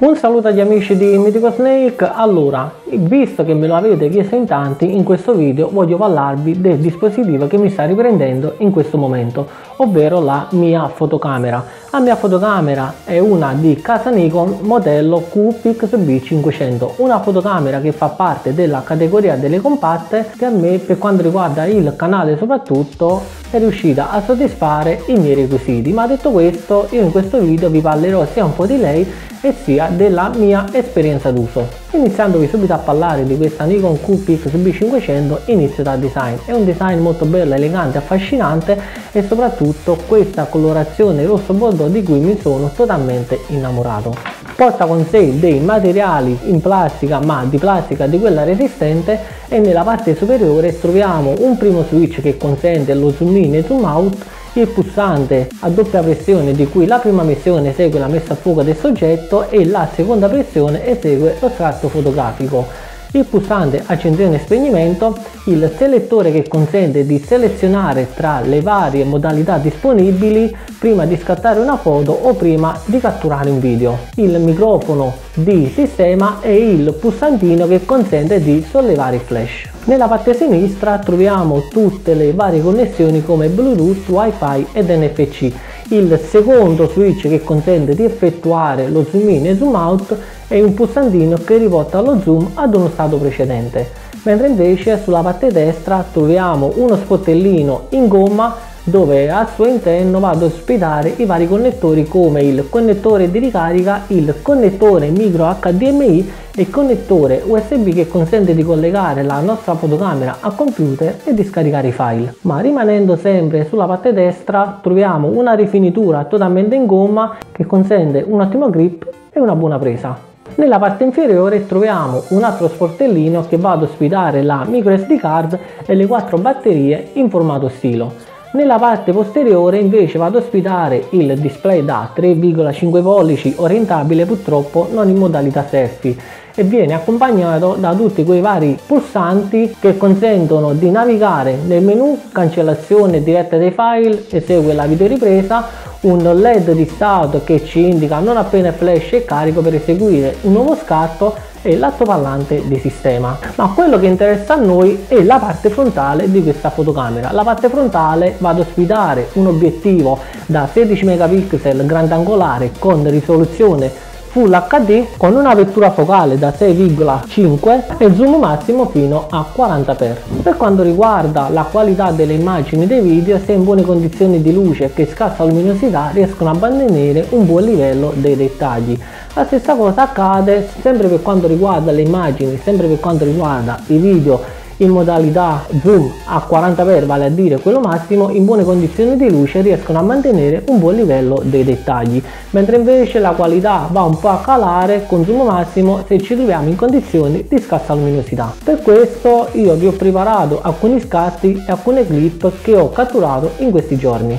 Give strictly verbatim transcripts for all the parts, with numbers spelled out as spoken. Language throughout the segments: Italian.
Un saluto agli amici di Mythical Snake. Allora, visto che me lo avete chiesto in tanti, in questo video voglio parlarvi del dispositivo che mi sta riprendendo in questo momento, ovvero la mia fotocamera. La mia fotocamera è una di casa Nikon modello Q Pix B cinquecento, una fotocamera che fa parte della categoria delle compatte, che a me, per quanto riguarda il canale soprattutto, è riuscita a soddisfare i miei requisiti. Ma detto questo, io in questo video vi parlerò sia un po' di lei e sia della mia esperienza d'uso. Iniziandovi subito a parlare di questa Nikon Q Pix B cinquecento, inizio dal design. È un design molto bello, elegante, affascinante e soprattutto questa colorazione rosso bordeaux di cui mi sono totalmente innamorato. Porta con sé dei materiali in plastica, ma di plastica di quella resistente, e nella parte superiore troviamo un primo switch che consente lo zoom in e zoom out, il pulsante a doppia pressione di cui la prima pressione esegue la messa a fuoco del soggetto e la seconda pressione esegue lo scatto fotografico, il pulsante accensione e spegnimento, il selettore che consente di selezionare tra le varie modalità disponibili prima di scattare una foto o prima di catturare un video, il microfono di sistema e il pulsantino che consente di sollevare il flash. Nella parte sinistra troviamo tutte le varie connessioni come Bluetooth, Wi-Fi ed N F C. Il secondo switch che consente di effettuare lo zoom in e zoom out è un pulsantino che riporta lo zoom ad uno stato precedente, mentre invece sulla parte destra troviamo uno sportellino in gomma dove al suo interno vado ad ospitare i vari connettori come il connettore di ricarica, il connettore micro H D M I e il connettore U S B che consente di collegare la nostra fotocamera al computer e di scaricare i file. Ma rimanendo sempre sulla parte destra troviamo una rifinitura totalmente in gomma che consente un ottimo grip e una buona presa. Nella parte inferiore troviamo un altro sportellino che va ad ospitare la micro S D card e le quattro batterie in formato stilo. Nella parte posteriore invece vado ad ospitare il display da tre virgola cinque pollici orientabile, purtroppo non in modalità selfie, e viene accompagnato da tutti quei vari pulsanti che consentono di navigare nel menu, cancellazione diretta dei file, esegue la videoripresa, un L E D di stato che ci indica non appena il flash è carico per eseguire un nuovo scatto e l'altoparlante di sistema. Ma quello che interessa a noi è la parte frontale di questa fotocamera. La parte frontale va ad ospitare un obiettivo da sedici megapixel grandangolare con risoluzione Full H D con una vettura focale da sei virgola cinque e zoom massimo fino a quaranta per. Per quanto riguarda la qualità delle immagini dei video, se in buone condizioni di luce e che scarsa luminosità riescono a mantenere un buon livello dei dettagli. La stessa cosa accade sempre per quanto riguarda le immagini, sempre per quanto riguarda i video in modalità zoom a quaranta per, vale a dire quello massimo, in buone condizioni di luce riescono a mantenere un buon livello dei dettagli, mentre invece la qualità va un po' a calare con zoom massimo se ci troviamo in condizioni di scarsa luminosità. Per questo io vi ho preparato alcuni scatti e alcune clip che ho catturato in questi giorni.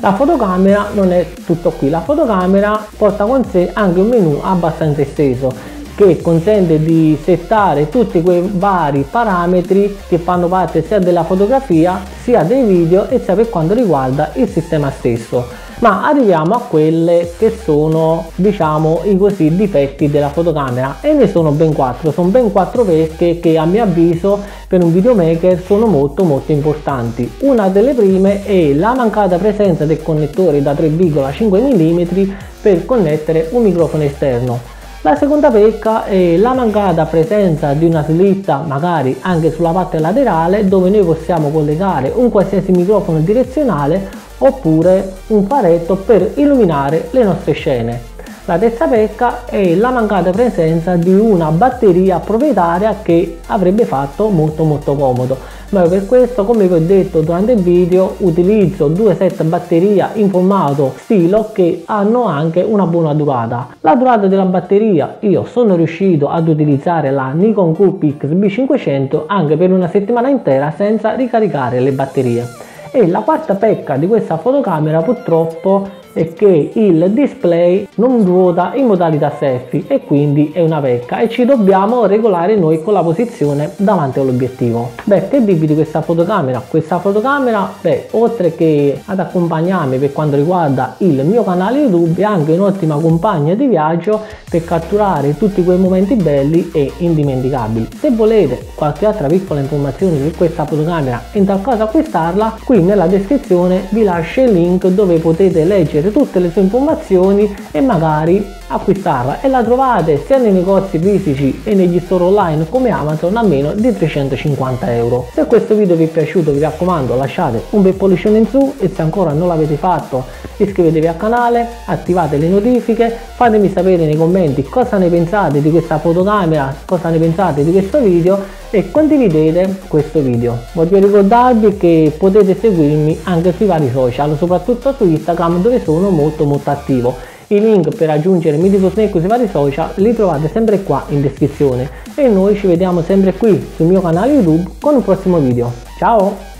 La fotocamera non è tutto qui, la fotocamera porta con sé anche un menu abbastanza esteso che consente di settare tutti quei vari parametri che fanno parte sia della fotografia sia dei video e sia per quanto riguarda il sistema stesso. Ma arriviamo a quelle che sono, diciamo, i così difetti della fotocamera, e ne sono ben quattro, sono ben quattro pecche che a mio avviso per un videomaker sono molto molto importanti. Una delle prime è la mancata presenza del connettore da tre virgola cinque millimetri per connettere un microfono esterno. La seconda pecca è la mancata presenza di una slitta, magari anche sulla parte laterale, dove noi possiamo collegare un qualsiasi microfono direzionale oppure un faretto per illuminare le nostre scene. La terza pecca è la mancata presenza di una batteria proprietaria che avrebbe fatto molto molto comodo, ma per questo, come vi ho detto durante il video, utilizzo due set batteria in formato stilo che hanno anche una buona durata. La durata della batteria, io sono riuscito ad utilizzare la Nikon Coolpix B cinquecento anche per una settimana intera senza ricaricare le batterie. E la quarta pecca di questa fotocamera purtroppo è che il display non ruota in modalità selfie e quindi è una pecca e ci dobbiamo regolare noi con la posizione davanti all'obiettivo. Beh, che dirvi di questa fotocamera? Questa fotocamera, beh, oltre che ad accompagnarmi per quanto riguarda il mio canale YouTube, è anche un'ottima compagna di viaggio per catturare tutti quei momenti belli e indimenticabili. Se volete qualche altra piccola informazione su questa fotocamera e in tal caso acquistarla, qui nella descrizione vi lascio il link dove potete leggere tutte le sue informazioni e magari acquistarla, e la trovate sia nei negozi fisici e negli store online come Amazon a meno di trecentocinquanta euro. Se questo video vi è piaciuto, vi raccomando, lasciate un bel pollicione in su e se ancora non l'avete fatto iscrivetevi al canale, attivate le notifiche, fatemi sapere nei commenti cosa ne pensate di questa fotocamera, cosa ne pensate di questo video e condividete questo video. Voglio ricordarvi che potete seguirmi anche sui vari social, soprattutto su Instagram dove sono molto molto attivo. I link per raggiungere Mythical Snake sui vari social li trovate sempre qua in descrizione e noi ci vediamo sempre qui sul mio canale YouTube con un prossimo video. Ciao!